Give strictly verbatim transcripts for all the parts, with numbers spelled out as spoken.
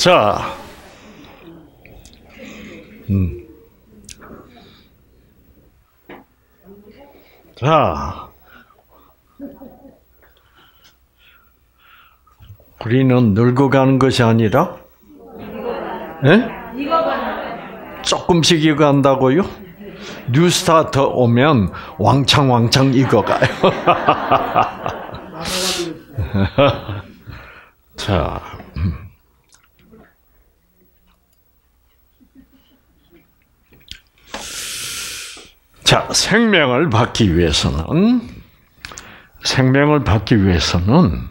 자, 음. 자, 우리는 늙어가는 것이 아니라, 예? 조금씩 익어간다고요? 뉴스타트 오면 왕창 왕창 익어가요. 자, 자, 생명을 받기 위해서는, 생명을 받기 위해서는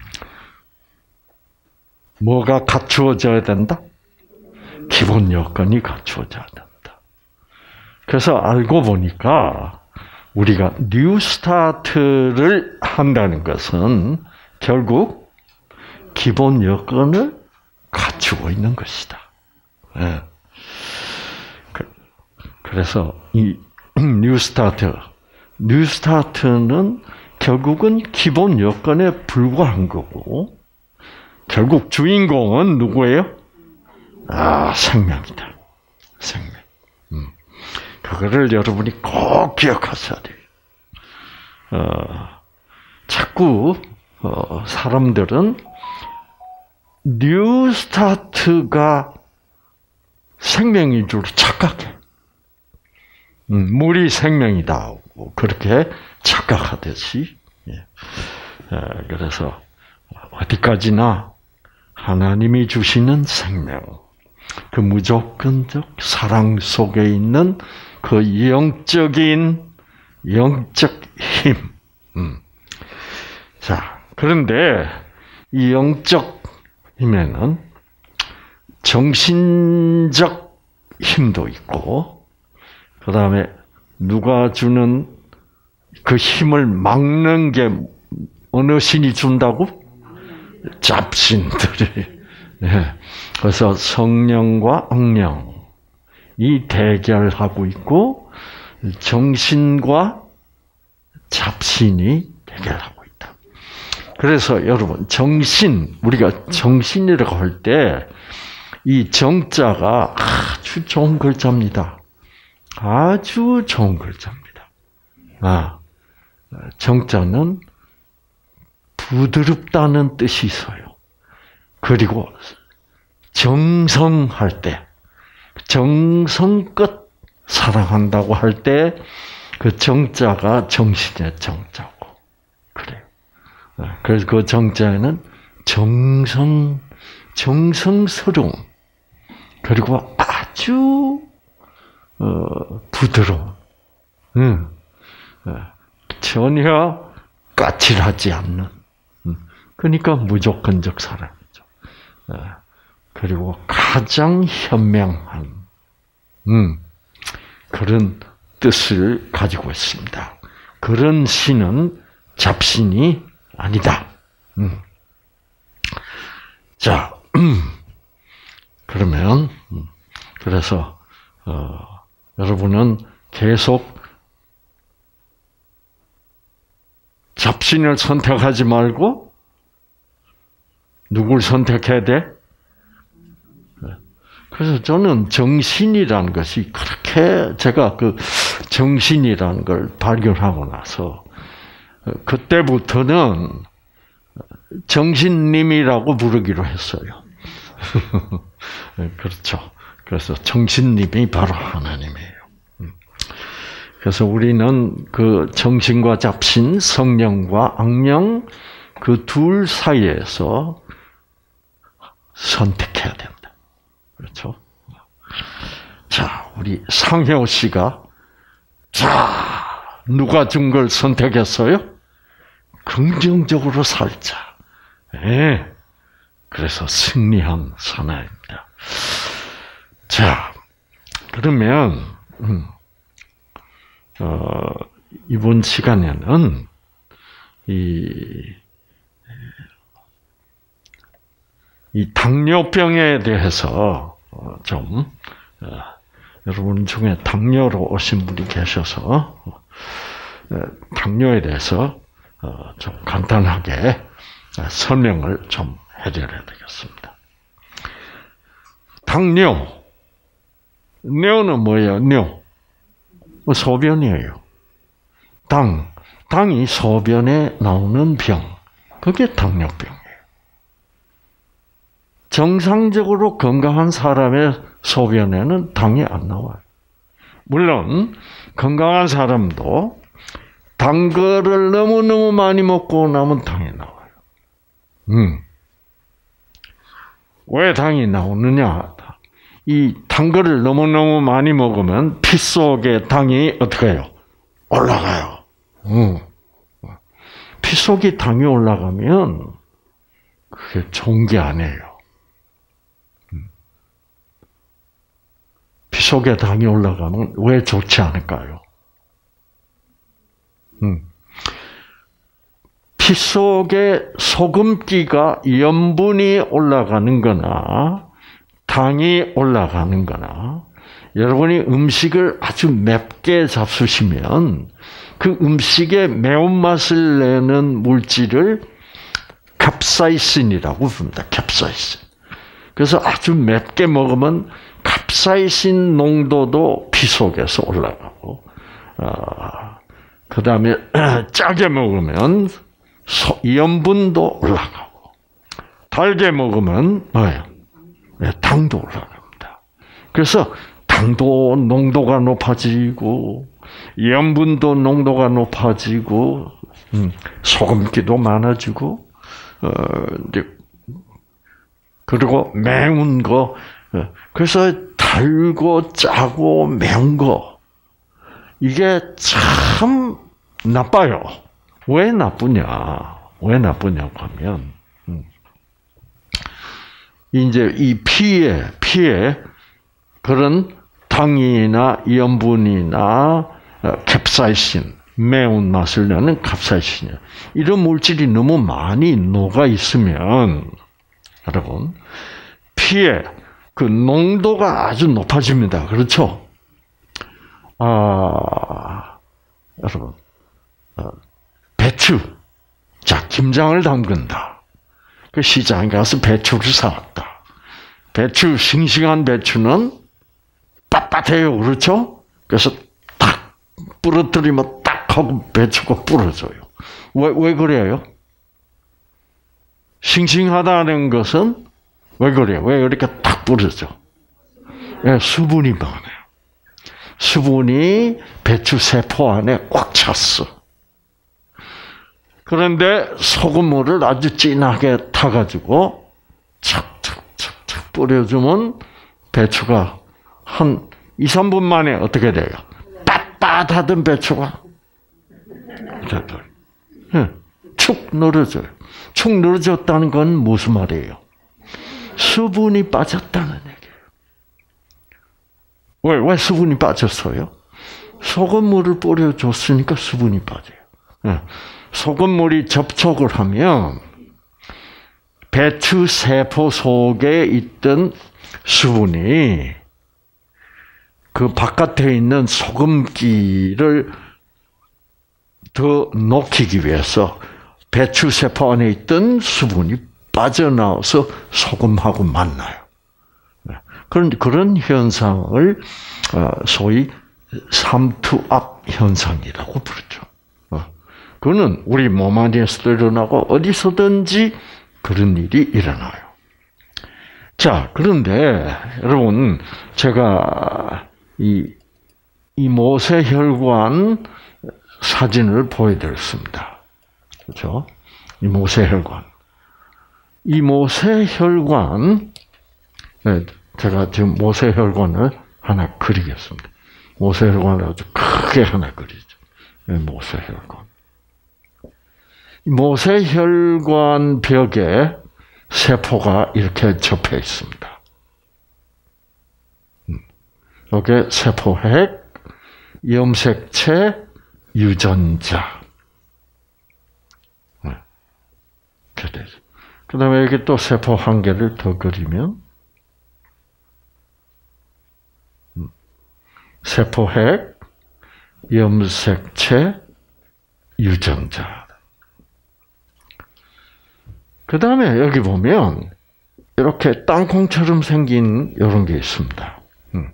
뭐가 갖추어져야 된다? 기본 여건이 갖추어져야 된다. 그래서 알고 보니까 우리가 뉴스타트를 한다는 것은 결국 기본 여건을 갖추고 있는 것이다. 네. 그래서 이 뉴스타트, 뉴스타트는 결국은 기본 여건에 불과한 거고, 결국 주인공은 누구예요? 아, 생명이다. 생명. 음. 그거를 여러분이 꼭 기억하셔야 돼요. 어, 자꾸 어, 사람들은 뉴스타트가 생명인 줄 착각해. 음, 물이 생명이다. 그렇게 착각하듯이. 예. 어, 그래서 어디까지나 하나님이 주시는 생명, 그 무조건적 사랑 속에 있는 그 영적인 영적 힘. 음. 자, 그런데 이 영적 힘에는 정신적 힘도 있고, 그 다음에 누가 주는 그 힘을 막는 게 어느 신이 준다고? 잡신들이. 네. 그래서 성령과 악령이 대결하고 있고, 정신과 잡신이 대결하고 있다. 그래서 여러분, 정신, 우리가 정신이라고 할 때, 이 정자가 아주 좋은 글자입니다. 아주 좋은 글자입니다. 아, 정자는 부드럽다는 뜻이 있어요. 그리고 정성할 때, 정성껏 사랑한다고 할 때, 그 정자가 정신의 정자고, 그래요. 그래서 그 정자에는 정성, 정성스러움, 그리고 아주, 어, 부드러움, 응. 전혀 까칠하지 않는, 그러니까 무조건적 사랑이죠. 그리고 가장 현명한 음, 그런 뜻을 가지고 있습니다. 그런 신은 잡신이 아니다. 음. 자, 음. 그러면 음. 그래서 어, 여러분은 계속 잡신을 선택하지 말고 누굴 선택해야 돼? 그래서 저는 정신이라는 것이 그렇게 제가 그 정신이라는 걸 발견하고 나서 그때부터는 정신님이라고 부르기로 했어요. 그렇죠. 그래서 정신님이 바로 하나님이에요. 그래서 우리는 그 정신과 잡신, 성령과 악령 그 둘 사이에서 선택해야 된다. 그렇죠? 자, 우리 상효 씨가 자, 누가 준 걸 선택했어요? 긍정적으로 살자. 예. 그래서 승리한 사나이입니다. 자, 그러면 음, 어, 이번 시간에는 이 이 당뇨병에 대해서 좀 여러분 중에 당뇨로 오신 분이 계셔서 당뇨에 대해서 좀 간단하게 설명을 좀 해드려야 되겠습니다. 당뇨. 뇨는 뭐예요? 뇨. 소변이에요. 당. 당이 소변에 나오는 병. 그게 당뇨병이에요. 정상적으로 건강한 사람의 소변에는 당이 안 나와요. 물론 건강한 사람도 단 거를 너무너무 많이 먹고 나면 당이 나와요. 음. 왜 당이 나오느냐? 이 단 거를 너무너무 많이 먹으면 피 속에 당이 어떻게 해요? 올라가요. 음. 피 속에 당이 올라가면 그게 좋은 게 아니에요. 음. 피 속에 당이 올라가면 왜 좋지 않을까요? 음. 피 속에 소금기가 염분이 올라가는 거나 당이 올라가는 거나 여러분이 음식을 아주 맵게 잡수시면 그 음식의 매운맛을 내는 물질을 캡사이신이라고 부릅니다. 캡사이신. 그래서 아주 맵게 먹으면 캡사이신 농도도 피 속에서 올라가고 어, 그 다음에 짜게 먹으면 소, 염분도 올라가고 달게 먹으면 뭐예요? 네, 당도 올라갑니다. 그래서 당도 농도가 높아지고 염분도 농도가 높아지고 음, 소금기도 많아지고 어, 이제 그리고 매운 거 어, 그래서 달고 짜고 매운 거 이게 참 나빠요. 왜 나쁘냐? 왜 나쁘냐고 하면, 음. 이제 이 피에, 피에 그런 당이나 염분이나 캡사이신, 매운맛을 내는 캡사이신, 이런 물질이 너무 많이 녹아 있으면, 여러분, 피에 그 농도가 아주 높아집니다. 그렇죠? 아, 여러분, 어, 배추. 자, 김장을 담근다. 그 시장에 가서 배추를 사왔다. 배추, 싱싱한 배추는 빳빳해요. 그렇죠? 그래서 딱 부러뜨리면 딱 하고 배추가 부러져요. 왜, 왜 그래요? 싱싱하다는 것은 왜 그래요? 왜 이렇게 딱 부러져? 네, 수분이 많아요. 수분이 배추 세포 안에 꽉 찼어. 그런데 소금물을 아주 진하게 타가지고 착착착착 뿌려주면 배추가 한 이, 삼 분 만에 어떻게 돼요? 빳빳하던 배추가 축 늘어져요. 축 늘어졌다는 건 무슨 말이에요? 수분이 빠졌다는 얘기예요. 왜, 왜 수분이 빠졌어요? 소금물을 뿌려줬으니까 수분이 빠져요. 소금물이 접촉을 하면 배추 세포 속에 있던 수분이 그 바깥에 있는 소금기를 더 녹이기 위해서 배추 세포 안에 있던 수분이 빠져나와서 소금하고 만나요. 그런 그런 현상을 소위 삼투압 현상이라고 부르죠. 그거는 우리 몸 안에서도 일어나고 어디서든지 그런 일이 일어나요. 자, 그런데 여러분 제가 이, 이 모세혈관 사진을 보여드렸습니다. 그렇죠? 이 모세혈관. 이 모세혈관, 네, 제가 지금 모세혈관을 하나 그리겠습니다. 모세혈관을 아주 크게 하나 그리죠. 네, 모세혈관. 모세혈관 벽에 세포가 이렇게 접해 있습니다. 여기 세포핵, 염색체, 유전자. 그 다음에 여기 또 세포 한 개를 더 그리면 세포핵, 염색체, 유전자. 그 다음에 여기 보면 이렇게 땅콩처럼 생긴 이런 게 있습니다. 음.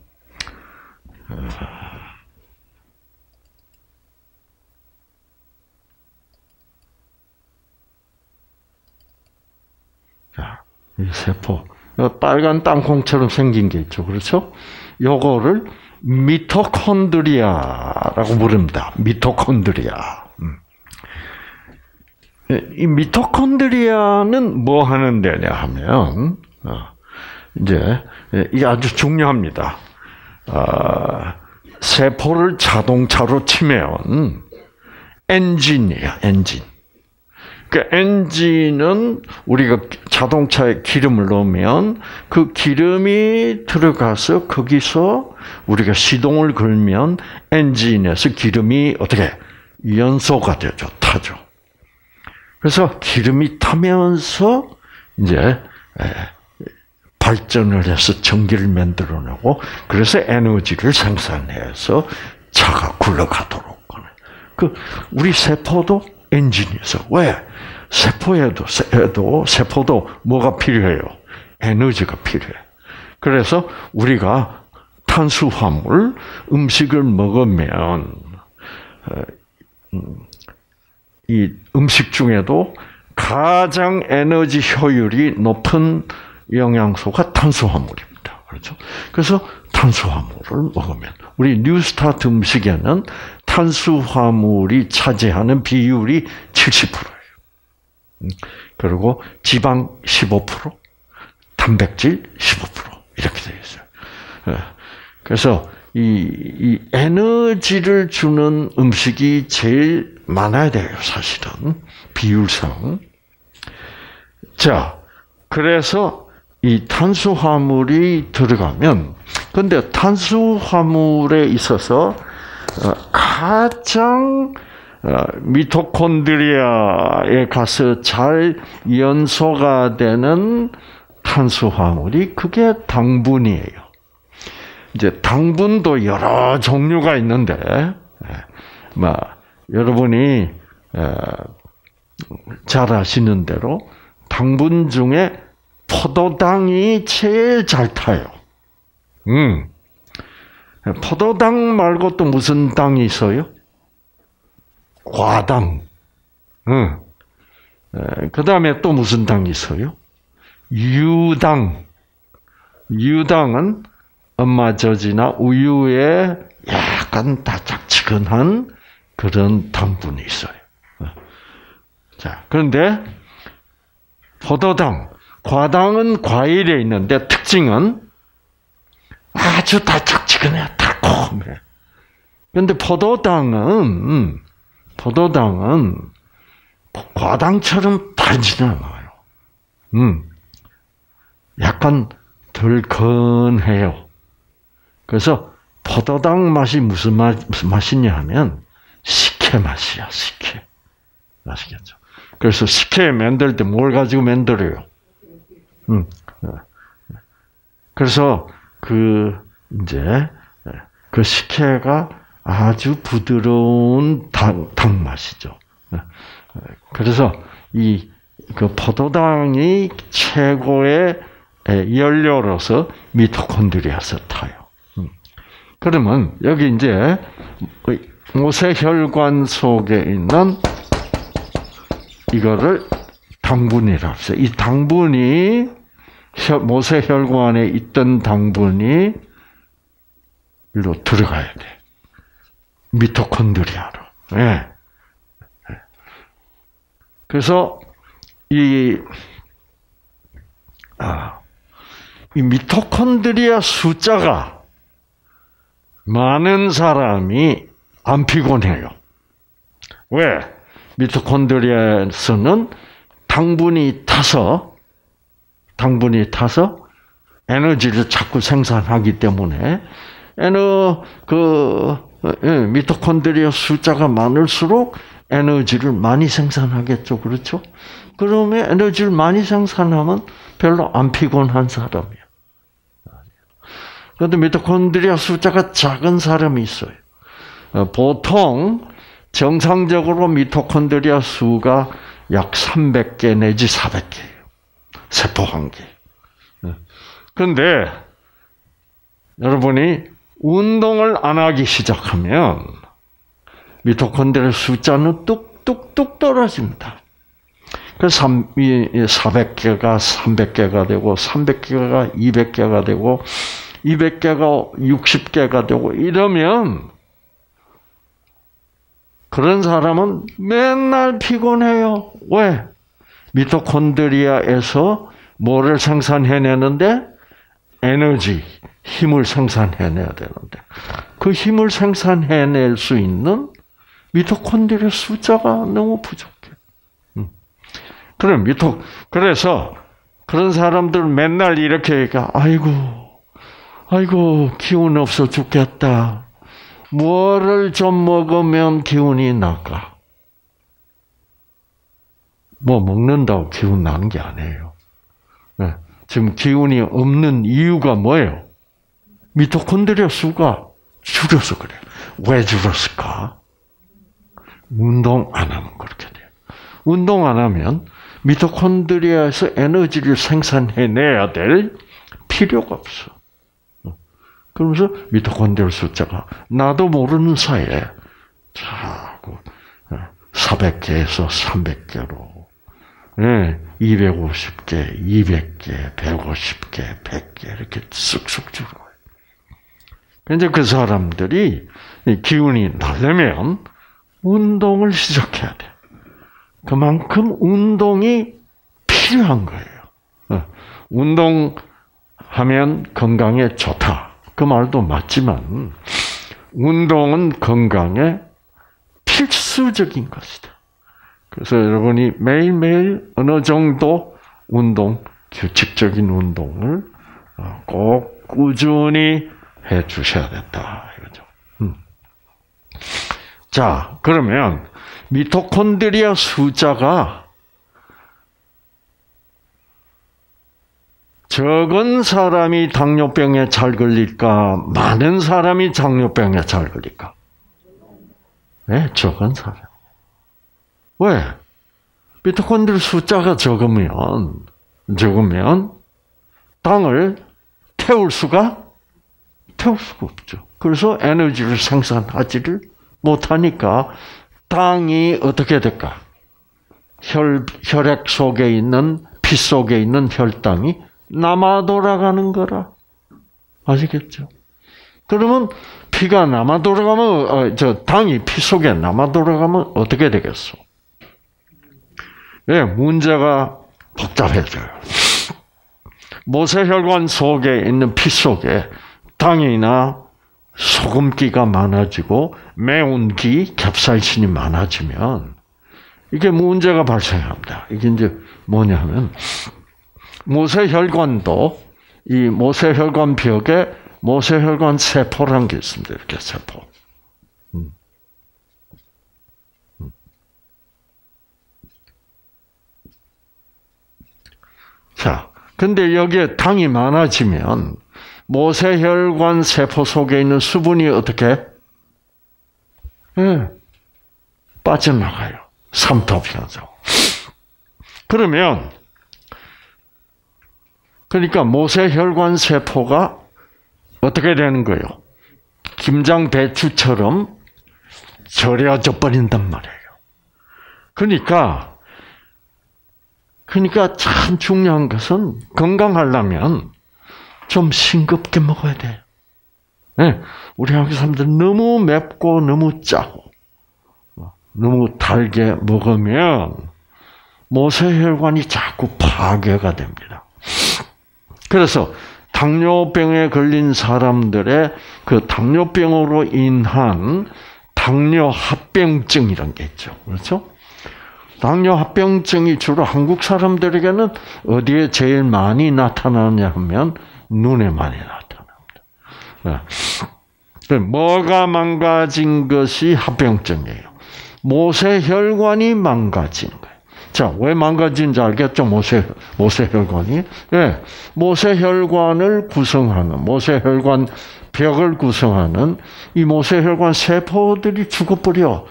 자, 이 세포. 빨간 땅콩처럼 생긴 게 있죠. 그렇죠? 요거를 미토콘드리아라고 부릅니다. 미토콘드리아. 이 미토콘드리아는 뭐 하는 데냐 하면, 이제, 이게 아주 중요합니다. 아, 세포를 자동차로 치면, 엔진이에요, 엔진. 그 엔진은 우리가 자동차에 기름을 넣으면 그 기름이 들어가서 거기서 우리가 시동을 걸면 엔진에서 기름이 어떻게 연소가 되죠, 타죠. 그래서 기름이 타면서 이제 발전을 해서 전기를 만들어내고 그래서 에너지를 생산해서 차가 굴러가도록 하는. 그 우리 세포도 엔진이죠. 왜? 세포에도 세포도 세포도 뭐가 필요해요? 에너지가 필요해. 그래서 우리가 탄수화물 음식을 먹으면 이 음식 중에도 가장 에너지 효율이 높은 영양소가 탄수화물입니다. 그렇죠? 그래서 탄수화물을 먹으면 우리 뉴스타트 음식에는 탄수화물이 차지하는 비율이 칠십 퍼센트예요. 그리고 지방 십오 퍼센트, 단백질 십오 퍼센트 이렇게 되어 있어요. 그래서 이, 이 에너지를 주는 음식이 제일 많아야 돼요, 사실은. 비율상. 자, 그래서 이 탄수화물이 들어가면, 근데 탄수화물에 있어서 가장 미토콘드리아에 가서 잘 연소가 되는 탄수화물이 그게 당분이에요. 이제 당분도 여러 종류가 있는데, 뭐 여러분이 잘 아시는 대로 당분 중에 포도당이 제일 잘 타요. 음, 포도당 말고 또 무슨 당이 있어요? 과당. 음, 그 다음에 또 무슨 당이 있어요? 유당. 유당은 엄마젖이나 우유에 약간 달짝지근한 그런 당분이 있어요. 자, 그런데 포도당, 과당은 과일에 있는데 특징은 아주 달짝지근해, 달콤해. 그런데 포도당은 포도당은 과당처럼 달지는 않아요. 음, 약간 덜 건해요. 그래서 포도당 맛이 무슨 맛, 무슨 맛이냐 하면 식혜 맛이야, 식혜. 아시겠죠? 그래서 식혜 만들 때 뭘 가지고 만들어요? 음. 그래서 그 이제 그 식혜가 아주 부드러운 당, 당 맛이죠. 그래서 이 그 포도당이 최고의 연료로서 미토콘드리아에서 타요. 그러면 여기 이제 모세혈관 속에 있는 이거를 당분이라고 해서 이 당분이 모세혈관에 있던 당분이 일로 들어가야 돼. 미토콘드리아로. 네. 그래서 이, 아, 이 미토콘드리아 숫자가 많은 사람이 안 피곤해요. 왜? 미토콘드리아에서는 당분이 타서, 당분이 타서 에너지를 자꾸 생산하기 때문에, 에너, 그, 미토콘드리아 숫자가 많을수록 에너지를 많이 생산하겠죠. 그렇죠? 그러면 에너지를 많이 생산하면 별로 안 피곤한 사람이에요. 그런데 미토콘드리아 숫자가 작은 사람이 있어요. 보통 정상적으로 미토콘드리아 수가 약 삼백 개 내지 사백 개예요. 세포 한 개. 근데 여러분이 운동을 안 하기 시작하면 미토콘드리아 숫자는 뚝뚝뚝 떨어집니다. 그래서 사백 개가 삼백 개가 되고 삼백 개가 이백 개가 되고 이백 개가 육십 개가 되고 이러면 그런 사람은 맨날 피곤해요. 왜? 미토콘드리아에서 뭐를 생산해내는데? 에너지, 힘을 생산해내야 되는데 그 힘을 생산해낼 수 있는 미토콘드리아 숫자가 너무 부족해. 그럼 미토 그래서 그런 사람들 맨날 이렇게 얘기해. 아이고, 아이고 기운 없어 죽겠다. 뭐를 좀 먹으면 기운이 날까? 뭐 먹는다고 기운 나는 게 아니에요. 네. 지금 기운이 없는 이유가 뭐예요? 미토콘드리아 수가 줄여서 그래요. 왜 줄었을까? 운동 안 하면 그렇게 돼요. 운동 안 하면 미토콘드리아에서 에너지를 생산해내야 될 필요가 없어. 그러면서 미토콘드리아 숫자가 나도 모르는 사이에 자꾸 사백 개에서 삼백 개로, 이백오십 개, 이백 개, 백오십 개, 백 개 이렇게 쑥쑥 줄어요. 이제 그 사람들이 기운이 나려면 운동을 시작해야 돼. 그만큼 운동이 필요한 거예요. 운동하면 건강에 좋다. 그 말도 맞지만 운동은 건강에 필수적인 것이다. 그래서 여러분이 매일매일 어느 정도 운동, 규칙적인 운동을 꼭 꾸준히 해 주셔야 된다. 이거죠. 음. 자, 그러면 미토콘드리아 숫자가 적은 사람이 당뇨병에 잘 걸릴까? 많은 사람이 당뇨병에 잘 걸릴까? 네, 적은 사람. 왜? 미토콘드리아 숫자가 적으면, 적으면 당을 태울 수가, 태울 수가 없죠. 그래서 에너지를 생산하지를 못하니까 당이 어떻게 될까? 혈, 혈액 속에 있는, 피 속에 있는 혈당이 남아 돌아가는 거라. 아시겠죠? 그러면 피가 남아 돌아가면, 어, 저 당이 피 속에 남아 돌아가면 어떻게 되겠어? 예, 문제가 복잡해져요. 모세혈관 속에 있는 피 속에 당이나 소금기가 많아지고 매운 기, 캡사이신이 많아지면 이게 문제가 발생합니다. 이게 이제 뭐냐면 모세혈관도 이 모세혈관 벽에 모세혈관 세포라는 게 있습니다. 이렇게 세포. 음. 음. 자, 근데 여기에 당이 많아지면 모세혈관 세포 속에 있는 수분이 어떻게? 네, 빠져나가요. 삼투압 현상. 그러면 그러니까 모세혈관 세포가 어떻게 되는 거예요? 김장 배추처럼 절여져 버린단 말이에요. 그러니까 그러니까 참 중요한 것은 건강하려면 좀 싱겁게 먹어야 돼. 네, 우리 한국 사람들 너무 맵고 너무 짜고 너무 달게 먹으면 모세혈관이 자꾸 파괴가 됩니다. 그래서 당뇨병에 걸린 사람들의 그 당뇨병으로 인한 당뇨합병증이라는 게 있죠. 그렇죠? 당뇨합병증이 주로 한국 사람들에게는 어디에 제일 많이 나타나냐 하면 눈에 많이 나타납니다. 뭐가 망가진 것이 합병증이에요? 모세혈관이 망가진 거예요. 자, 왜 망가진지 알겠죠? 모세, 모세혈관이. 예, 모세혈관을 구성하는, 모세혈관 벽을 구성하는 이 모세혈관 세포들이 죽어버려.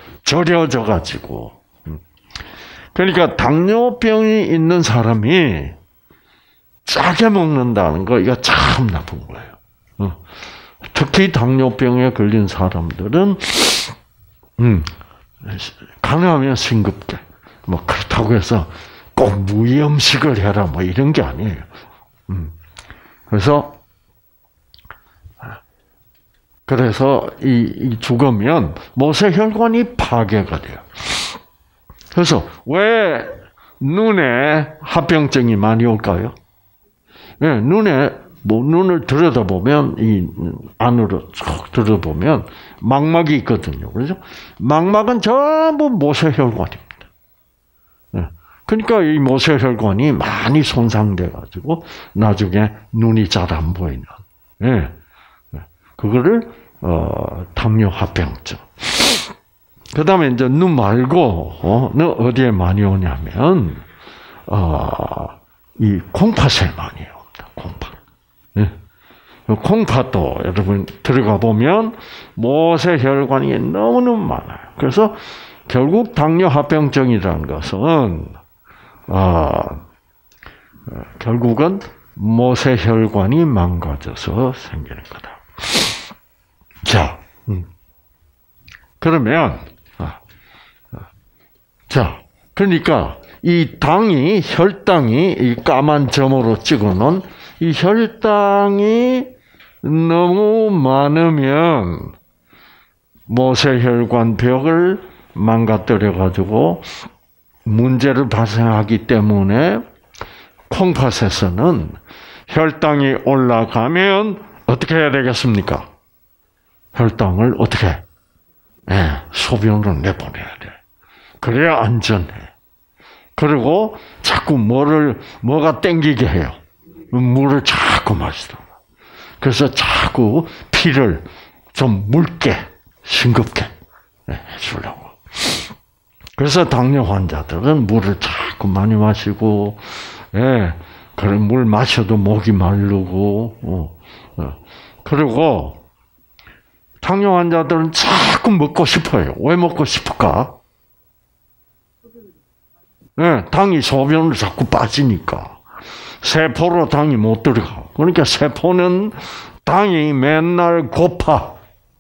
절여져가지고. 그러니까 당뇨병이 있는 사람이 짜게 먹는다는 거, 이거 참 나쁜 거예요. 어. 특히 당뇨병에 걸린 사람들은, 음, 가능하면 싱겁게. 뭐, 그렇다고 해서 꼭 무염식을 해라, 뭐, 이런 게 아니에요. 음. 그래서, 그래서 이, 이 죽으면 모세혈관이 파괴가 돼요. 그래서 왜 눈에 합병증이 많이 올까요? 네, 눈에 뭐 눈을 들여다보면 이 안으로 쭉 들여다보면 망막이 있거든요. 그렇죠? 망막은 전부 모세혈관입니다. 네. 그러니까 이 모세혈관이 많이 손상돼 가지고 나중에 눈이 잘 안 보이는. 네. 그거를 어, 당뇨 합병증. 그다음에 이제 눈 말고 어, 너 어디에 많이 오냐면 어, 이 콩팥에 많이 옵니다. 콩팥. 네. 콩팥도 여러분 들어가 보면 모세혈관이 너무너무 많아요. 그래서 결국 당뇨 합병증이라는 것은 어, 결국은 모세혈관이 망가져서 생기는 거다. 자, 음. 그러면, 아, 아, 자, 그러니까 이 당이, 혈당이 이 까만 점으로 찍어놓은 이 혈당이 너무 많으면 모세혈관 벽을 망가뜨려가지고 문제를 발생하기 때문에 콩팥에서는 혈당이 올라가면 어떻게 해야 되겠습니까? 혈당을 어떻게 해? 네, 소변으로 내보내야 돼. 그래야 안전해. 그리고 자꾸 뭐를, 뭐가 땡기게 해요. 물을 자꾸 마시도록. 그래서 자꾸 피를 좀 묽게, 싱겁게 해주려고. 그래서 당뇨 환자들은 물을 자꾸 많이 마시고, 예, 그런 물 마셔도 목이 마르고, 어, 어. 그리고 당뇨 환자들은 자꾸 먹고 싶어요. 왜 먹고 싶을까? 네, 당이 소변으로 자꾸 빠지니까. 세포로 당이 못 들어가. 그러니까 세포는 당이 맨날 고파.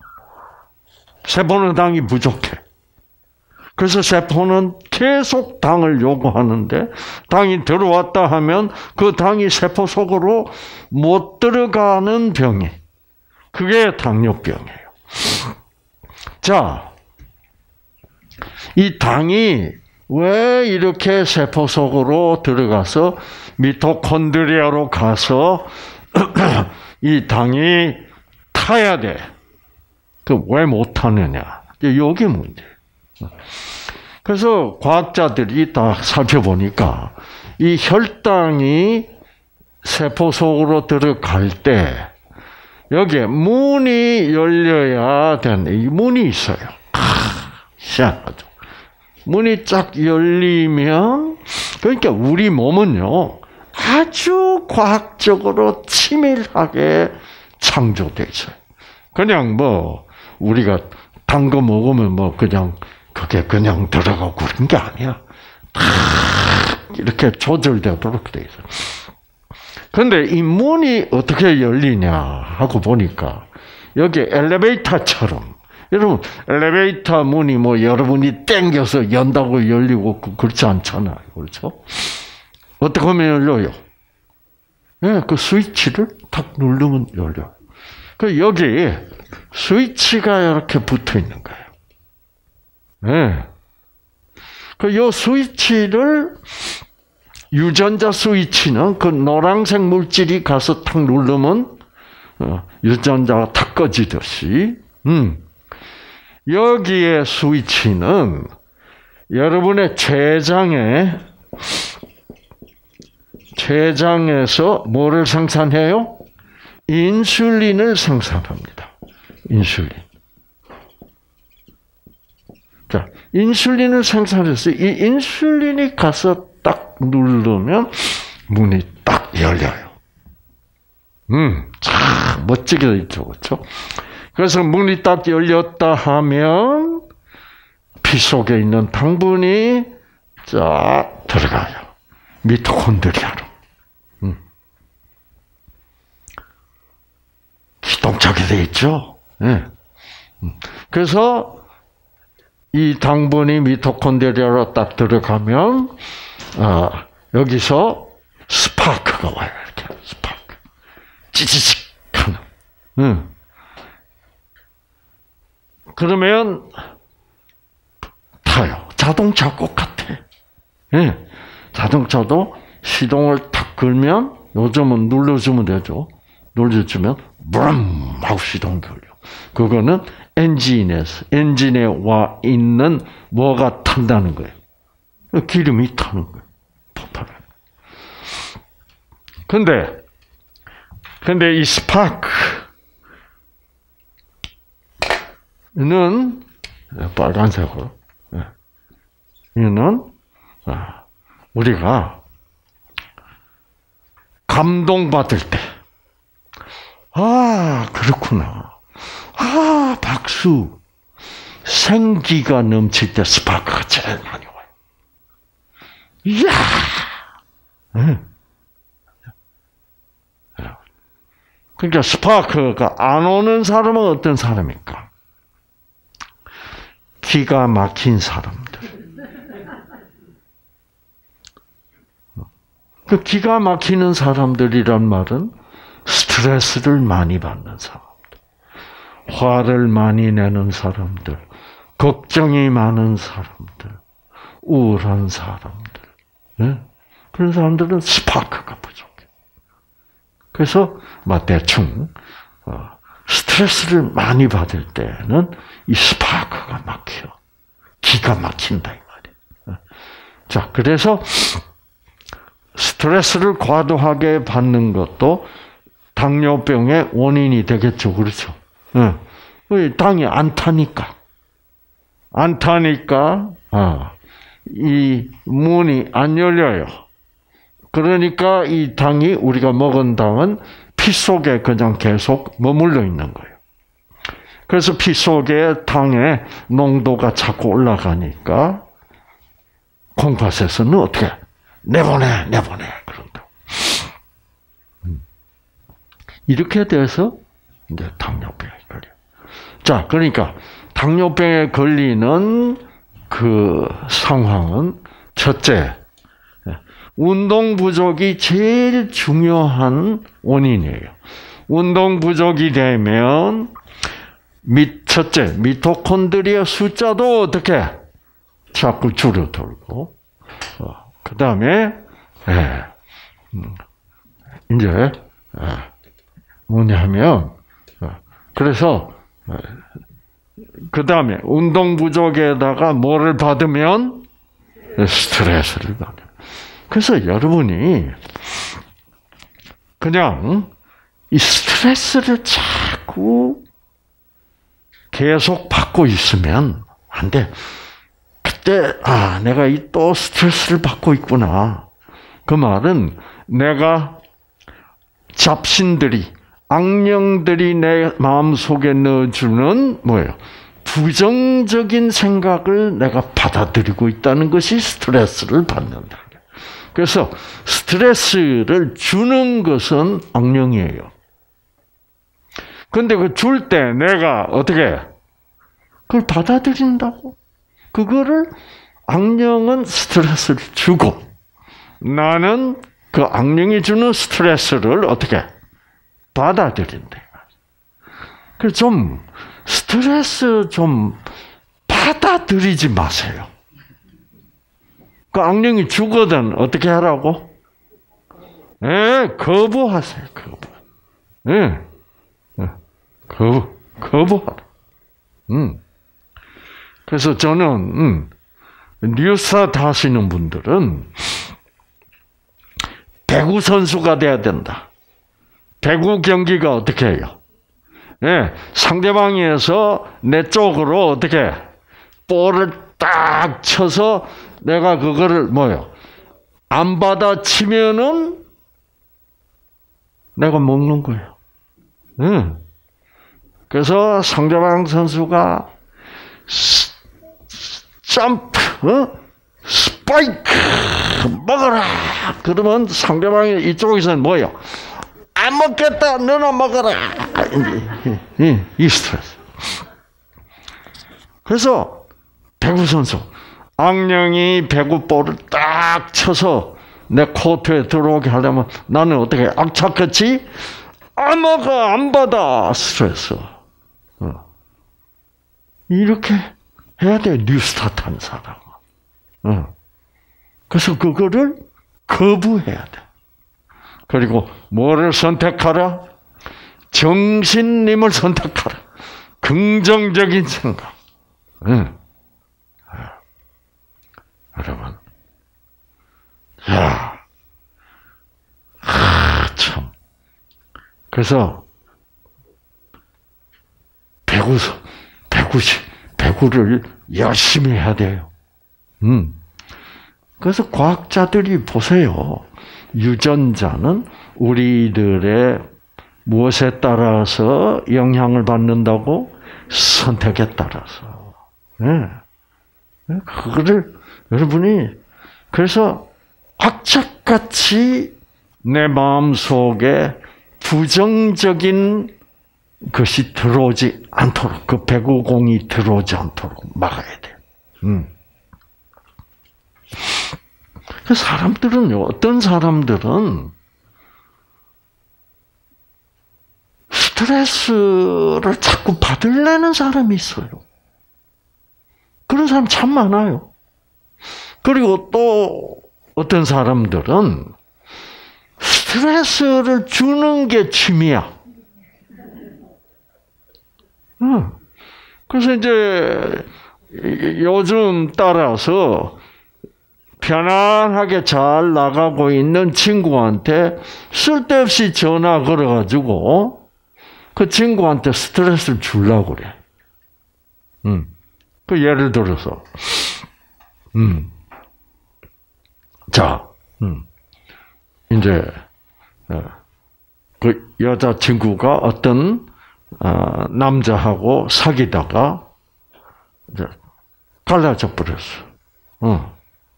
세포는 당이 부족해. 그래서 세포는 계속 당을 요구하는데 당이 들어왔다 하면 그 당이 세포 속으로 못 들어가는 병이. 그게 당뇨병이에요. 자, 이 당이 왜 이렇게 세포 속으로 들어가서 미토콘드리아로 가서 이 당이 타야 돼. 그 왜 못 타느냐? 여기 문제. 그래서 과학자들이 다 살펴보니까 이 혈당이 세포 속으로 들어갈 때 여기에 문이 열려야 되는데 이 문이 있어요. 희한하죠. 문이 쫙 열리면 그러니까 우리 몸은요 아주 과학적으로 치밀하게 창조돼 있어요. 그냥 뭐 우리가 단 거 먹으면 뭐 그냥 그게 그냥 들어가고 그런 게 아니야. 다 이렇게 조절되도록 돼 있어요. 그런데 이 문이 어떻게 열리냐 하고 보니까 여기 엘리베이터처럼 여러분 엘리베이터 문이 뭐 여러분이 당겨서 연다고 열리고 그렇지 않잖아요. 그렇죠? 어떻게 하면 열려요? 네, 그 스위치를 탁 누르면 열려요. 그 여기 스위치가 이렇게 붙어 있는 거예요. 네. 그 요 스위치를 유전자 스위치는 그 노란색 물질이 가서 탁 누르면 어, 유전자가 탁 꺼지듯이, 음. 여기에 스위치는 여러분의 췌장에 췌장에서 뭐를 생산해요? 인슐린을 생산합니다. 인슐린. 자, 인슐린을 생산해서 이 인슐린이 가서 딱 누르면 문이 딱 열려요. 음, 참 멋지게 있죠, 그렇죠? 그래서 문이 딱 열렸다 하면 피 속에 있는 당분이 쫙 들어가요. 미토콘드리아로. 음. 자동차게 돼 있죠. 예. 그래서 이 당분이 미토콘드리아로 딱 들어가면 아, 여기서 스파크가 와요. 이렇게 스파크, 찌찌직 하는. 응. 그러면 타요. 자동차 똑같아. 예. 자동차도 시동을 탁 걸면 요즘은 눌러주면 되죠. 눌러주면 브럼 하고 시동 걸려. 그거는 엔진에서 엔진에 와 있는 뭐가 탄다는 거예요. 기름이 타는 거예요. 폭발을. 근데 근데 이 스파크는 빨간색으로. 이는 우리가 감동받을 때, 아, 그렇구나. 아, 박수. 생기가 넘칠 때 스파크가 제일 많이 와요. 이야! 네. 그러니까 스파크가 안 오는 사람은 어떤 사람입니까? 기가 막힌 사람들. 그 기가 막히는 사람들이란 말은 스트레스를 많이 받는 사람들, 화를 많이 내는 사람들, 걱정이 많은 사람들, 우울한 사람들. 네? 그런 사람들은 스파크가 부족해. 그래서 막 대충 스트레스를 많이 받을 때는 이 스파크가 막혀. 기가 막힌다 이 말이에요. 자, 그래서 스트레스를 과도하게 받는 것도 당뇨병의 원인이 되겠죠. 그렇죠? 네. 당이 안 타니까. 안 타니까, 아, 이 문이 안 열려요. 그러니까 이 당이, 우리가 먹은 당은 피 속에 그냥 계속 머물러 있는 거예요. 그래서 피 속에 당의 농도가 자꾸 올라가니까 콩팥에서는 어떻게 내보내, 내보내 그런다. 이렇게 돼서 이제 당뇨병에 걸려. 자, 그러니까 당뇨병에 걸리는 그 상황은 첫째, 운동 부족이 제일 중요한 원인이에요. 운동 부족이 되면 미, 첫째, 미토콘드리아 숫자도 어떻게 자꾸 줄어들고, 어, 그 다음에, 예, 음, 이제, 예, 뭐냐 하면, 어, 그래서, 어, 그 다음에 운동 부족에다가 뭐를 받으면 스트레스를 받아요. 그래서 여러분이 그냥 이 스트레스를 자꾸 계속 받고 있으면 안 돼. 그때 아, 내가 이 또 스트레스를 받고 있구나. 그 말은 내가 잡신들이 악령들이 내 마음속에 넣어주는 뭐예요? 부정적인 생각을 내가 받아들이고 있다는 것이 스트레스를 받는다. 그래서 스트레스를 주는 것은 악령이에요. 근데 그 줄 때 내가 어떻게 그걸 받아들인다고? 그거를 악령은 스트레스를 주고 나는 그 악령이 주는 스트레스를 어떻게 받아들인다. 그래서 좀 스트레스 좀 받아들이지 마세요. 그 악령이 주거든 어떻게 하라고? 예, 거부하세요. 거부. 예, 거부, 거부하라. 음. 그래서 저는 음, 뉴스타 하시는 분들은 배구 선수가 돼야 된다. 배구 경기가 어떻게 해요? 예, 상대방에서 내 쪽으로 어떻게 볼을 딱 쳐서 내가 그거를 뭐요? 안 받아치면은 내가 먹는 거예요. 예. 그래서 상대방 선수가 스, 점프, 어? 스파이크 먹어라. 그러면 상대방이 이쪽에서는 뭐예요? 안 먹겠다. 너나 먹어라. 이, 이 스트레스. 그래서 배구 선수 악령이 배구볼을 딱 쳐서 내 코트에 들어오게 하려면 나는 어떻게 악착같이 안 먹어, 안 받아. 스트레스. 어. 이렇게 해야 돼. 뉴스타트 하는 사람은. 어. 그래서 그거를 거부해야 돼. 그리고 뭐를 선택하라? 정신님을 선택하라. 긍정적인 생각. 응. 여러분. 야. 아, 참. 그래서, 배구, 배구, 배구를 열심히 해야 돼요. 음. 그래서 과학자들이 보세요. 유전자는 우리들의 무엇에 따라서 영향을 받는다고? 선택에 따라서. 네. 그거를 여러분이 그래서 악착같이 내 마음 속에 부정적인 것이 들어오지 않도록 그 배구공이 들어오지 않도록 막아야 돼. 음. 그 사람들은요, 어떤 사람들은 스트레스를 자꾸 받으려는 사람이 있어요. 그런 사람 참 많아요. 그리고 또 어떤 사람들은 스트레스를 주는 게 취미야. 응. 그래서 이제 요즘 따라서 편안하게 잘 나가고 있는 친구한테 쓸데없이 전화 걸어가지고 그 친구한테 스트레스를 주려고 그래. 음. 그 예를 들어서, 음. 자, 음. 이제, 그 여자친구가 어떤, 어, 남자하고 사귀다가, 이제, 갈라져 버렸어. 어.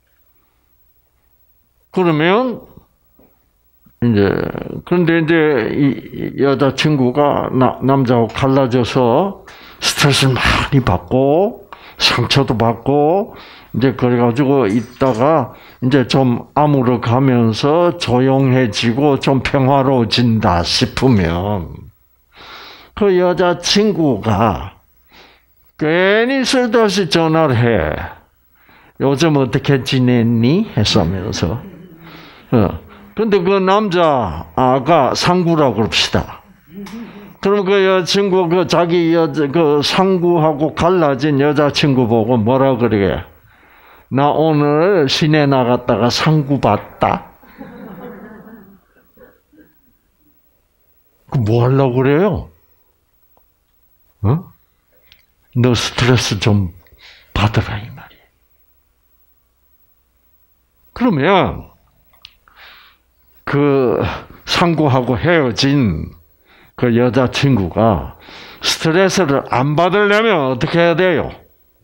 그러면, 이제, 그런데 이제, 이 여자친구가 나, 남자하고 갈라져서 스트레스를 많이 받고, 상처도 받고, 이제 그래가지고 있다가, 이제 좀 아무러 가면서 조용해지고 좀 평화로워진다 싶으면, 그 여자친구가 괜히 쓸데없이 전화를 해. 요즘 어떻게 지냈니? 했으면서. 어. 근데 그 남자가 상구라고 그럽시다. 그럼 그 여자친구, 그 자기 여자, 그 상구하고 갈라진 여자친구 보고 뭐라 그러게? 나 오늘 시내 나갔다가 상구 봤다? 그 뭐 하려고 그래요? 어? 너 스트레스 좀 받으라, 이 말이에요. 그러면, 그 상구하고 헤어진 그 여자친구가 스트레스를 안 받으려면 어떻게 해야 돼요?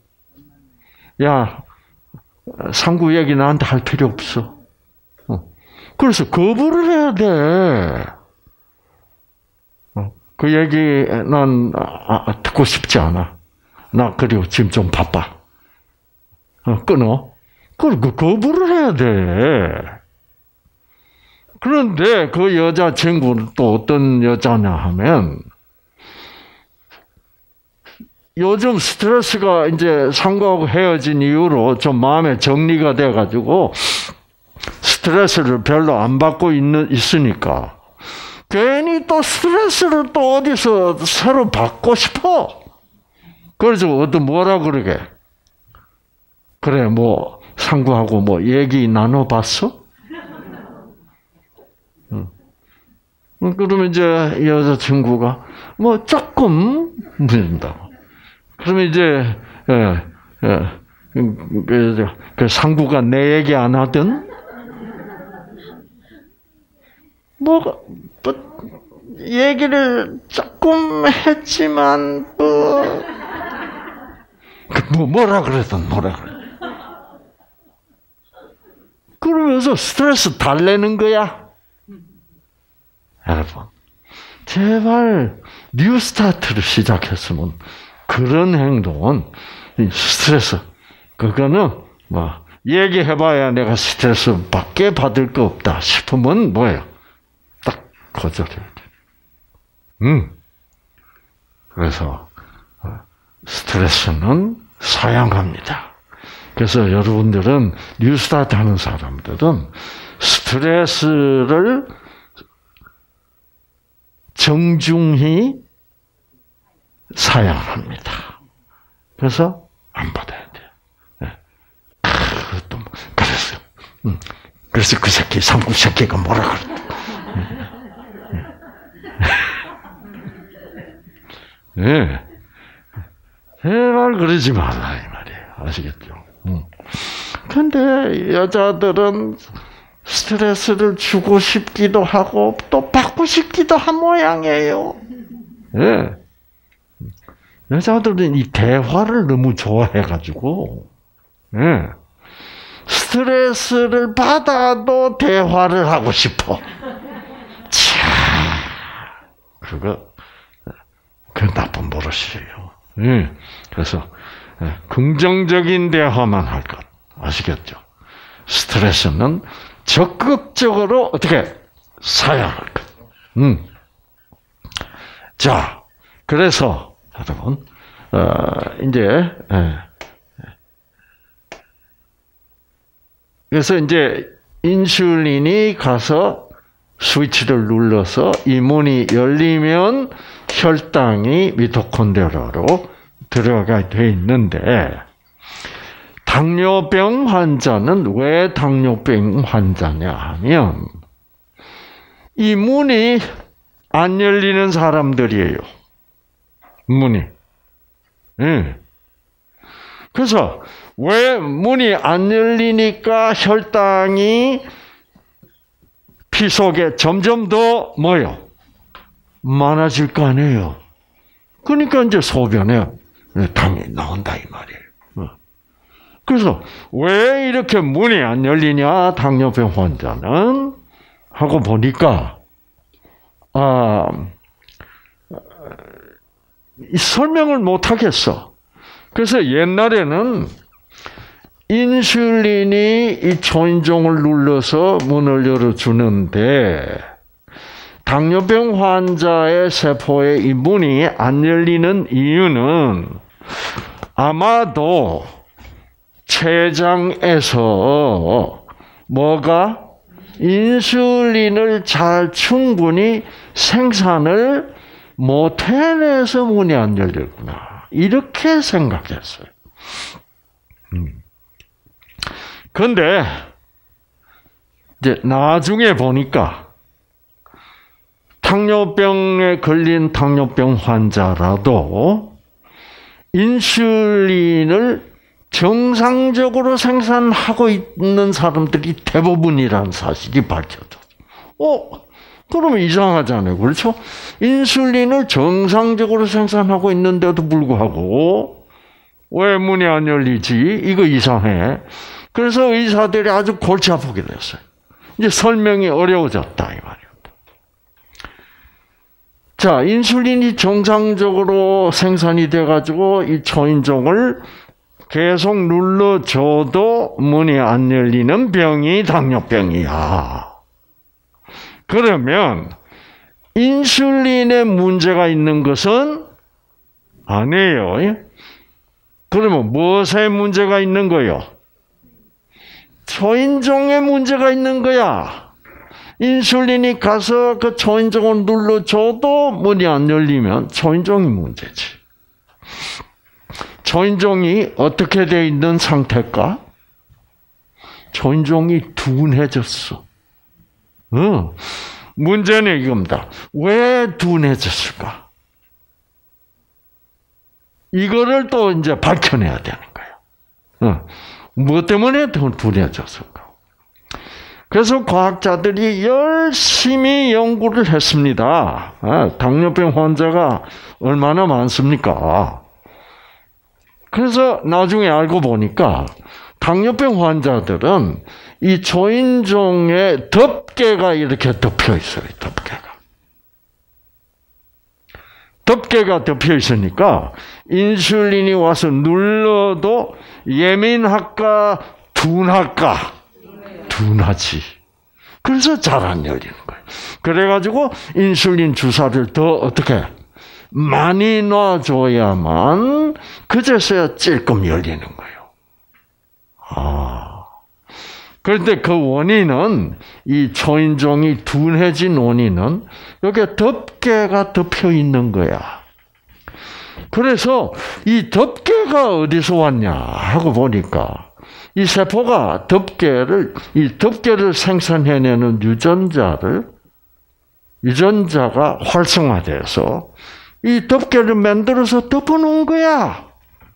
야, 상구 얘기 나한테 할 필요 없어. 그래서 거부를 해야 돼. 그 얘기 난 듣고 싶지 않아. 나 그리고 지금 좀 바빠. 끊어. 그리고 거부를 해야 돼. 그런데 그 여자친구는 또 어떤 여자냐 하면, 요즘 스트레스가 이제 상구하고 헤어진 이후로 좀 마음에 정리가 돼가지고, 스트레스를 별로 안 받고 있는, 있으니까, 괜히 또 스트레스를 또 어디서 새로 받고 싶어. 그래서 어떤 뭐라 그러게. 그래, 뭐, 상구하고 뭐 얘기 나눠봤어? 그러면 이제 여자친구가 뭐 조금 문다고. 그러면 이제 예, 예, 그, 그 상구가 내 얘기 안 하든 뭐, 뭐 얘기를 조금 했지만 뭐, 뭐 뭐라 그랬든 뭐라 그래. 그러면서 스트레스 달래는 거야. 여러분, 제발 뉴스타트를 시작했으면 그런 행동은 스트레스 그거는 뭐 얘기해봐야 내가 스트레스 밖에 받을 거 없다 싶으면 뭐예요? 딱 거절해야 돼. 음. 그래서 스트레스는 사양합니다. 그래서 여러분들은 뉴스타트 하는 사람들은 스트레스를 정중히 사양합니다. 그래서 안 받아야 돼요. 네. 그것도 그랬어요. 음. 그래서 그 새끼 삼국 새끼가 뭐라 그랬다. 예. 네. 제발 그러지 말라 이 말이에요. 아시겠죠? 음. 근데 여자들은 스트레스를 주고 싶기도 하고 또 받고 싶기도 한 모양이에요. 예. 네. 여자들은 이 대화를 너무 좋아해가지고, 예. 네. 스트레스를 받아도 대화를 하고 싶어. 차, 그거, 그 나쁜 버릇이에요. 예. 그래서, 예. 긍정적인 대화만 할 것. 아시겠죠? 스트레스는 적극적으로 어떻게 사양할 것. 음. 자, 그래서, 여러분, 어, 이제, 예. 그래서 이제 인슐린이 가서 스위치를 눌러서 이 문이 열리면 혈당이 미토콘드리아로 들어가 돼 있는데 당뇨병 환자는 왜 당뇨병 환자냐 하면 이 문이 안 열리는 사람들이에요. 문이. 예. 그래서 왜 문이 안 열리니까 혈당이 피 속에 점점 더 뭐요? 많아질 거 아니에요. 그러니까 이제 소변에 당이 나온다 이 말이에요. 그래서 왜 이렇게 문이 안 열리냐 당뇨병 환자는 하고 보니까 아 설명을 못 하겠어. 그래서 옛날에는 인슐린이 이 초인종을 눌러서 문을 열어주는데 당뇨병 환자의 세포에 이 문이 안 열리는 이유는 아마도 췌장에서 뭐가 인슐린을 잘 충분히 생산을 못 해내서 문이 안 열리구나. 이렇게 생각했어요. 음. 근데 이제 나중에 보니까 당뇨병에 걸린 당뇨병 환자라도 인슐린을 정상적으로 생산하고 있는 사람들이 대부분이라는 사실이 밝혀졌어요. 어? 그러면 이상하잖아요. 그렇죠? 인슐린을 정상적으로 생산하고 있는데도 불구하고 왜 문이 안 열리지? 이거 이상해. 그래서 의사들이 아주 골치 아프게 됐어요. 이제 설명이 어려워졌다 이 말이에요. 자, 인슐린이 정상적으로 생산이 돼가지고 이 초인종을 계속 눌러줘도 문이 안 열리는 병이 당뇨병이야. 그러면 인슐린에 문제가 있는 것은 아니에요. 그러면 무엇에 문제가 있는 거예요? 초인종에 문제가 있는 거야. 인슐린이 가서 그 초인종을 눌러줘도 문이 안 열리면 초인종이 문제지. 초인종이 어떻게 되어 있는 상태일까? 초인종이 둔해졌어. 어. 문제는 이겁니다. 왜 둔해졌을까? 이거를 또 이제 밝혀내야 되는 거예요. 어. 무엇 때문에 둔해졌을까? 그래서 과학자들이 열심히 연구를 했습니다. 당뇨병 환자가 얼마나 많습니까? 그래서 나중에 알고 보니까 당뇨병 환자들은 이 초인종에 덮개가 이렇게 덮여 있어요. 덮개가. 덮개가 덮여 있으니까 인슐린이 와서 눌러도 예민할까 둔할까? 둔하지. 그래서 잘 안 열리는 거예요. 그래가지고 인슐린 주사를 더 어떻게 많이 놔줘야만 그제서야 찔끔 열리는 거예요. 아. 그런데 그 원인은, 이 초인종이 둔해진 원인은 여기에 덮개가 덮여 있는 거야. 그래서 이 덮개가 어디서 왔냐 하고 보니까 이 세포가 덮개를, 이 덮개를 생산해내는 유전자를, 유전자가 활성화돼서 이 덮개를 만들어서 덮어놓은 거야.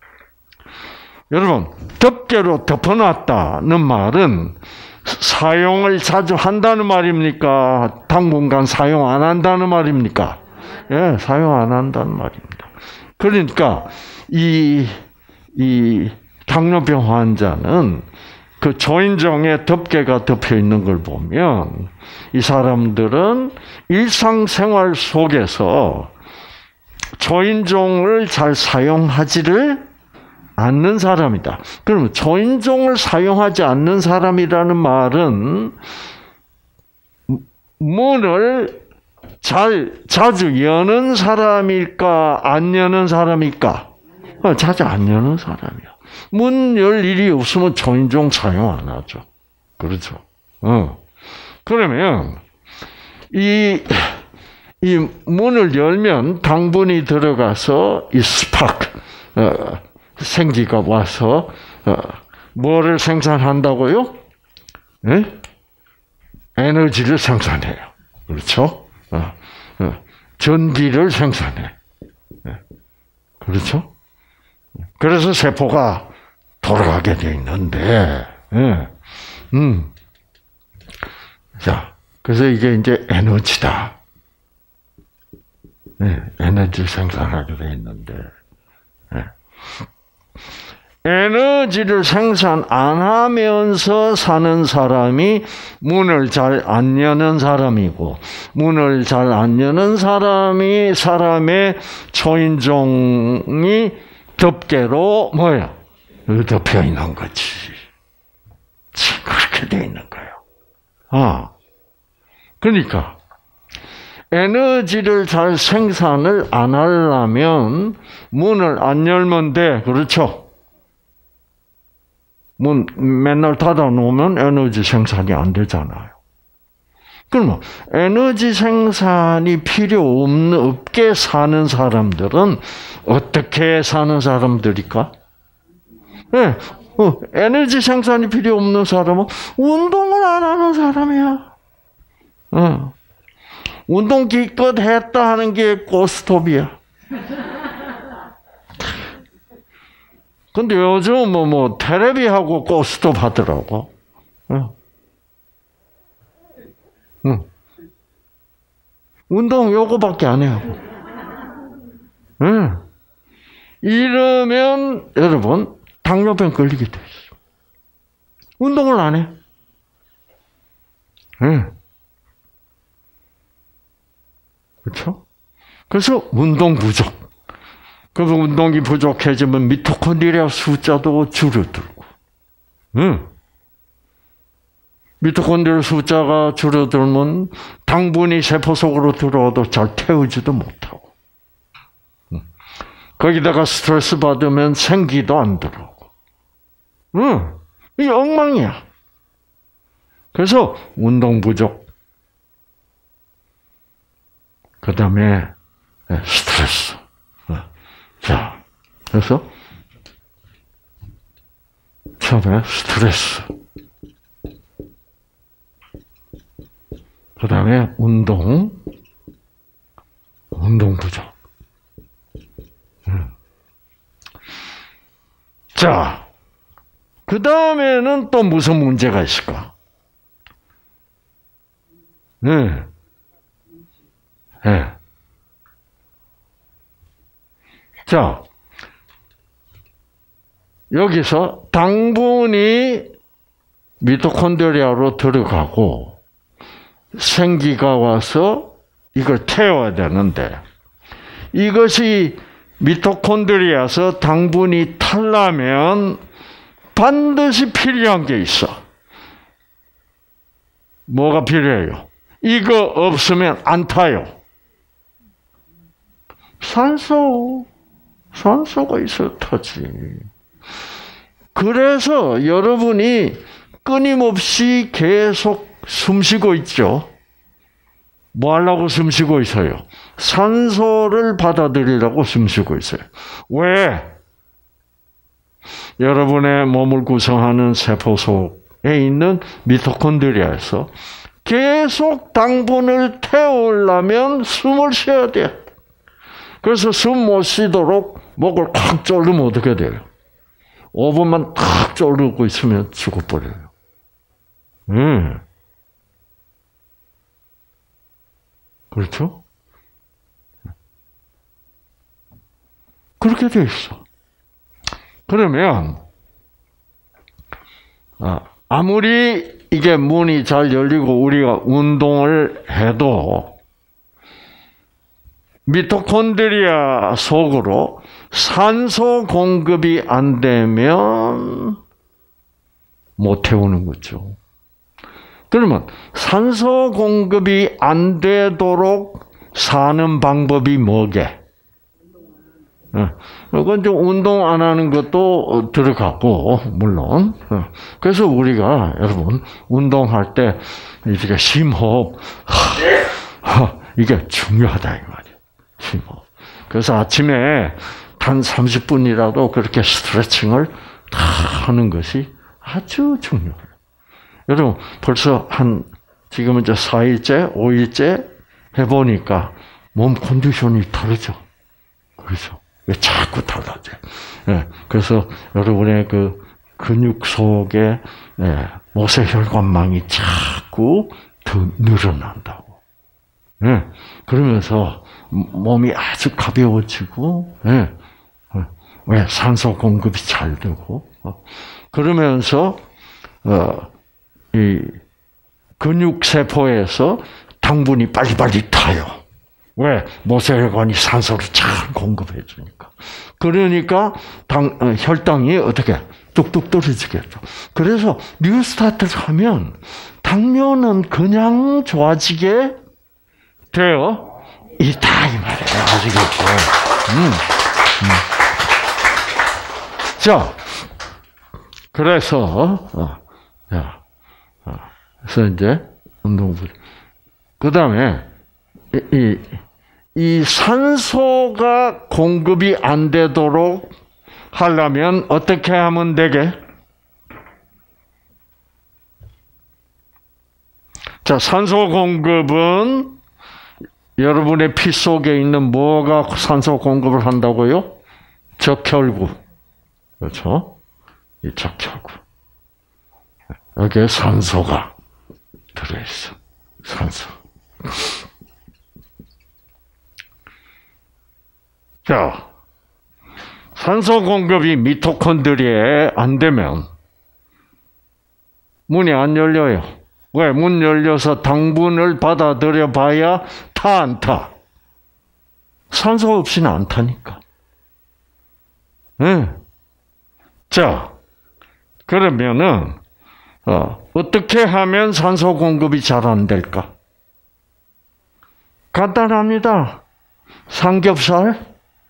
여러분, 덮개로 덮어놨다는 말은 사용을 자주 한다는 말입니까? 당분간 사용 안 한다는 말입니까? 예, 사용 안 한다는 말입니다. 그러니까 이, 이 당뇨병 환자는 그 초인종에 덮개가 덮여 있는 걸 보면 이 사람들은 일상생활 속에서 초인종을 잘 사용하지를 않는 사람이다. 그러면 초인종을 사용하지 않는 사람이라는 말은 문을 잘 자주 여는 사람일까, 안 여는 사람일까? 어, 자주 안 여는 사람이야. 문 열 일이 없으면 초인종 사용 안 하죠. 그렇죠. 어. 그러면 이, 이 문을 열면 당분이 들어가서 이 스파크, 어, 생기가 와서 어, 뭐를 생산한다고요? 네? 에너지를 생산해요. 그렇죠? 어, 어, 전기를 생산해. 네. 그렇죠? 그래서 세포가 돌아가게 돼 있는데, 네. 음, 자, 그래서 이게 이제 에너지다. 네, 에너지를 생산하게 돼 있는데. 네. 에너지를 생산 안 하면서 사는 사람이 문을 잘 안 여는 사람이고, 문을 잘 안 여는 사람이 사람의 초인종이 덮개로 뭐야? 덮여 있는 거지. 그렇게 돼 있는 거예요. 아, 그러니까 에너지를 잘 생산을 안 하려면 문을 안 열면 돼. 그렇죠? 문 맨날 닫아놓으면 에너지 생산이 안 되잖아요. 그러면 에너지 생산이 필요 없는, 없게 사는 사람들은 어떻게 사는 사람들일까? 네, 어, 에너지 생산이 필요 없는 사람은 운동을 안 하는 사람이야. 어. 운동 기껏 했다 하는 게 고스톱이야. 근데 요즘 뭐, 뭐, 테레비하고 고스톱 하더라고. 응. 응. 운동 요거밖에 안 해요. 응. 이러면, 여러분, 당뇨병 걸리게 돼 있어. 운동을 안 해. 응. 그렇죠? 그래서 운동 부족. 그 운동이 부족해지면 미토콘드리아 숫자도 줄어들고, 응. 미토콘드리아 숫자가 줄어들면 당분이 세포 속으로 들어와도 잘 태우지도 못하고, 응. 거기다가 스트레스 받으면 생기도 안 들어오고, 응. 이게 엉망이야. 그래서 운동 부족, 그 다음에 스트레스. 자, 그래서 처음에 스트레스, 그 다음에 운동, 운동 부족. 자, 그 다음에는 또 무슨 문제가 있을까? 네. 네. 자, 여기서 당분이 미토콘드리아로 들어가고 생기가 와서 이걸 태워야 되는데 이것이 미토콘드리아에서 당분이 타려면 반드시 필요한 게 있어. 뭐가 필요해요? 이거 없으면 안 타요. 산소. 산소가 있어야 타지. 그래서 여러분이 끊임없이 계속 숨쉬고 있죠. 뭐 하려고 숨쉬고 있어요? 산소를 받아들이려고 숨쉬고 있어요. 왜? 여러분의 몸을 구성하는 세포 속에 있는 미토콘드리아에서 계속 당분을 태우려면 숨을 쉬어야 돼. 그래서 숨 못 쉬도록 목을 콱 졸르면 어떻게 돼요? 오 분만 탁 졸르고 있으면 죽어버려요. 음. 그렇죠? 그렇게 돼 있어. 그러면 아무리 이게 문이 잘 열리고 우리가 운동을 해도 미토콘드리아 속으로 산소 공급이 안 되면 못 태우는 거죠. 그러면 산소 공급이 안 되도록 사는 방법이 뭐게? 이건 좀 운동 안 하는 것도 들어가고, 물론. 그래서 우리가, 여러분, 운동할 때, 이렇게 심호흡, 이게 중요하다, 이 말이에요. 심호흡. 그래서 아침에 단 삼십 분이라도 그렇게 스트레칭을 다 하는 것이 아주 중요해요. 여러분, 벌써 한, 지금은 이제 사 일째, 오 일째 해보니까 몸 컨디션이 다르죠. 그렇죠. 왜 자꾸 달라져요? 예, 그래서 여러분의 그 근육 속에 예, 모세혈관망이 자꾸 더 늘어난다고. 예, 그러면서 몸이 아주 가벼워지고, 예, 왜 산소 공급이 잘 되고, 어, 그러면서 어, 이 근육 세포에서 당분이 빨리빨리 타요. 왜? 모세혈관이 산소를 잘 공급해 주니까. 그러니까 당, 어, 혈당이 어떻게 뚝뚝 떨어지겠죠. 그래서 뉴스타트를 하면 당뇨는 그냥 좋아지게 되어 있다 이 말이에요. 아시겠죠? 음, 음. 자, 그래서 어, 자, 어, 그래서 이제 운동부. 그 다음에 이, 이 산소가 공급이 안 되도록 하려면 어떻게 하면 되게? 자, 산소 공급은 여러분의 피 속에 있는 뭐가 산소 공급을 한다고요? 적혈구. 그렇죠? 이 적혈구. 여기에 산소가 들어있어. 산소. 자, 산소 공급이 미토콘드리아에 안 되면 문이 안 열려요. 왜? 문 열려서 당분을 받아들여 봐야 타, 안 타? 산소 없이는 안 타니까. 네. 자, 그러면은, 어, 어떻게 하면 산소 공급이 잘 안 될까? 간단합니다. 삼겹살,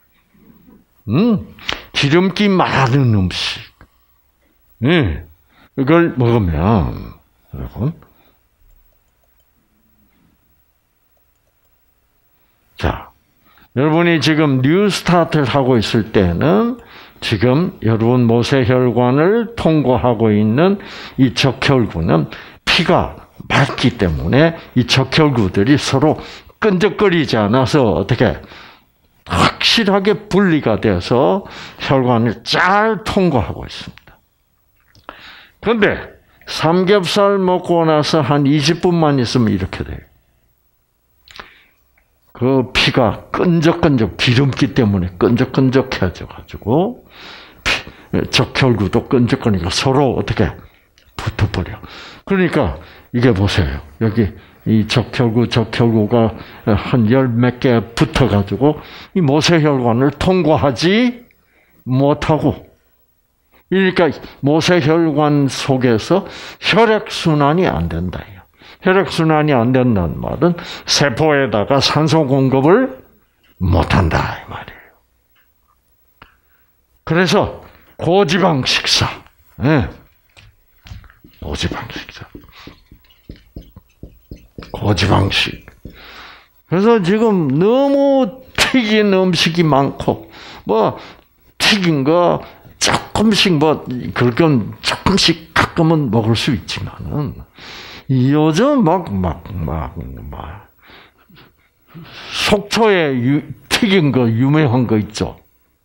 음, 기름기 많은 음식. 네. 이걸 먹으면, 여러분. 자, 여러분이 지금 뉴스타트를 하고 있을 때는 지금 여러분 모세혈관을 통과하고 있는 이 적혈구는 피가 맑기 때문에 이 적혈구들이 서로 끈적거리지 않아서 어떻게 확실하게 분리가 돼서 혈관을 잘 통과하고 있습니다. 그런데 삼겹살 먹고 나서 한 이십 분만 있으면 이렇게 돼요. 그 피가 끈적끈적 기름기 때문에 끈적끈적해져 가지고 적혈구도 끈적거리니까 서로 어떻게 붙어버려. 그러니까 이게 보세요. 여기 이 적혈구, 적혈구가 한 열 몇 개 붙어가지고 이 모세혈관을 통과하지 못하고, 그러니까 모세혈관 속에서 혈액순환이 안 된다. 혈액순환이 안 된다는 말은 세포에다가 산소 공급을 못한다 이 말이에요. 그래서 고지방 식사, 네. 고지방 식사, 고지방식. 그래서 지금 너무 튀긴 음식이 많고, 뭐 튀긴 거 조금씩 뭐 그건 조금씩 가끔은 먹을 수 있지만은 요즘 막 막 막 막 속초에 유, 튀긴 거 유명한 거 있죠.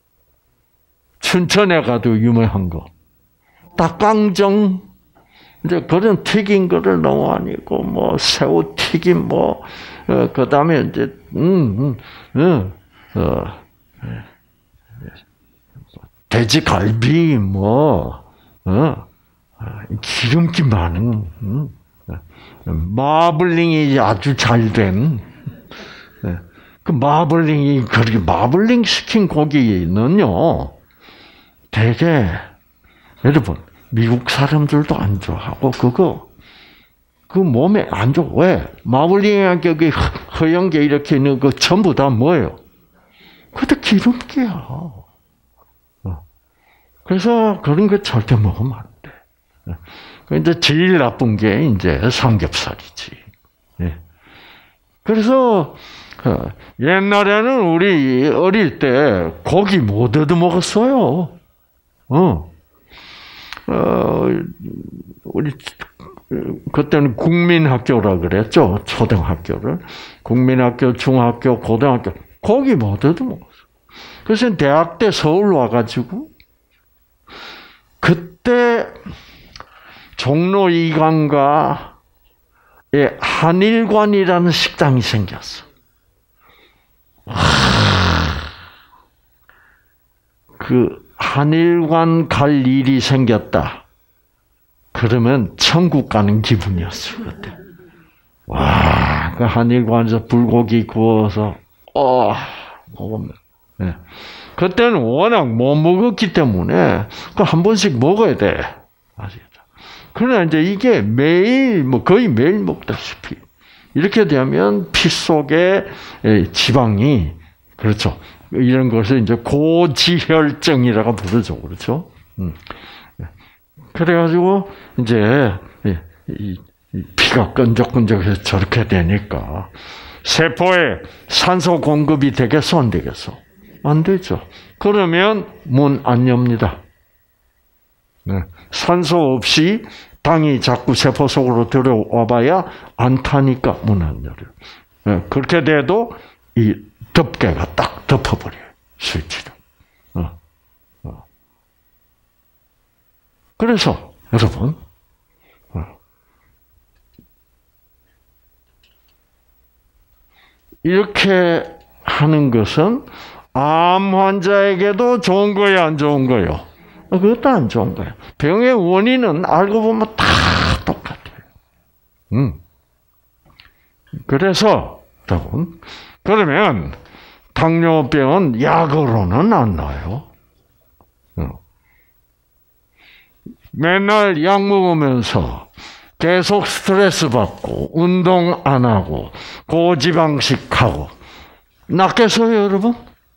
춘천에 가도 유명한 거. 닭강정. 이제 그런 튀긴 거를 너무 안 있고, 뭐, 새우 튀김, 뭐, 어, 그 다음에 이제, 음, 음, 어, 어, 돼지갈비, 뭐, 어, 기름기 많은, 음, 마블링이 아주 잘 된, 그 마블링이, 그렇게 마블링 시킨 고기는요, 되게, 여러분, 미국 사람들도 안 좋아하고, 그거, 그 몸에 안 좋아. 왜? 마블링 여기 허연 게 이렇게 있는 거 전부 다 뭐예요? 그것도 기름기야. 그래서 그런 거 절대 먹으면 안 돼. 이제 제일 나쁜 게 이제 삼겹살이지. 그래서, 옛날에는 우리 어릴 때 고기 못 얻어 먹었어요. 어. 어, 우리, 그때는 국민학교라 그랬죠. 초등학교를. 국민학교, 중학교, 고등학교. 거기 못 얻어 먹었어. 그래서 대학 때 서울 와가지고, 그때 종로 이강가에 한일관이라는 식당이 생겼어. 그, 한일관 갈 일이 생겼다. 그러면 천국 가는 기분이었어, 그때. 와, 그 한일관에서 불고기 구워서, 어, 먹으면. 네. 그때는 워낙 못 먹었기 때문에, 그 한 번씩 먹어야 돼. 아시겠죠? 그러나 이제 이게 매일, 뭐 거의 매일 먹다시피, 이렇게 되면 피 속에 지방이, 그렇죠. 이런 것을 이제 고지혈증이라고 부르죠. 그렇죠? 음. 그래가지고, 이제, 이, 이 피가 끈적끈적해서 저렇게 되니까, 세포에 산소 공급이 되겠어, 안 되겠어? 안 되죠. 그러면 문 안 엽니다. 네. 산소 없이 당이 자꾸 세포 속으로 들어와 봐야 안 타니까 문 안 열어요. 네. 그렇게 돼도 이 덮개가 딱 덮어버려요. 스위치를. 어. 어. 그래서 여러분, 어. 이렇게 하는 것은 암 환자에게도 좋은 거예요, 안 좋은 거예요? 그것도 안 좋은 거예요. 병의 원인은 알고 보면 다 똑같아요. 음. 그래서 여러분, 그러면 당뇨병은 약으로는 안 나요. 맨날 약 먹으면서 계속 스트레스 받고 운동 안 하고 고지방식하고 낫겠어요, 여러분?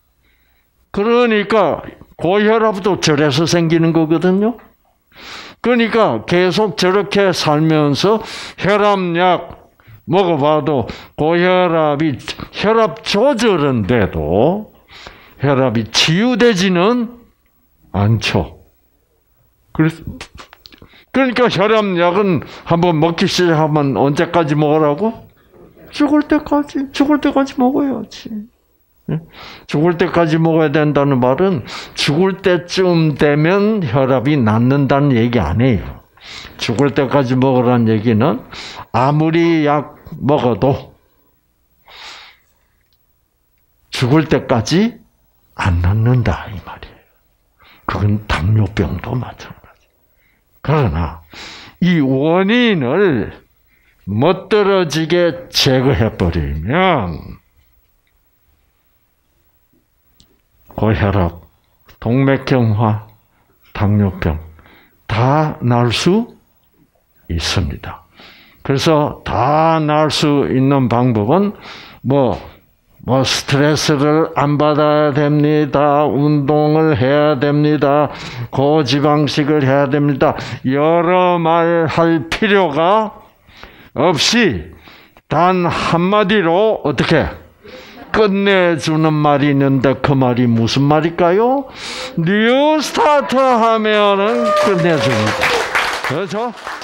그러니까 고혈압도 저래서 생기는 거거든요. 그러니까 계속 저렇게 살면서 혈압약 먹어봐도 고혈압이 혈압 조절은 돼도 혈압이 치유되지는 않죠. 그래서 그러니까 혈압약은 한번 먹기 시작하면 언제까지 먹으라고? 죽을 때까지, 죽을 때까지 먹어야지. 죽을 때까지 먹어야 된다는 말은 죽을 때쯤 되면 혈압이 낫는다는 얘기 아니에요. 죽을 때까지 먹으라는 얘기는 아무리 약 먹어도 죽을 때까지 안 낫는다 이 말이에요. 그건 당뇨병도 마찬가지. 그러나 이 원인을 멋들어지게 제거해버리면 고혈압, 동맥경화, 당뇨병 다 나을 수 있습니다. 그래서 다 나을 수 있는 방법은 뭐, 뭐 스트레스를 안 받아야 됩니다. 운동을 해야 됩니다. 고지방식을 해야 됩니다. 여러 말 할 필요가 없이 단 한마디로 어떻게 끝내주는 말이 있는데 그 말이 무슨 말일까요? 뉴 스타트 하면은 끝내줍니다. 그렇죠?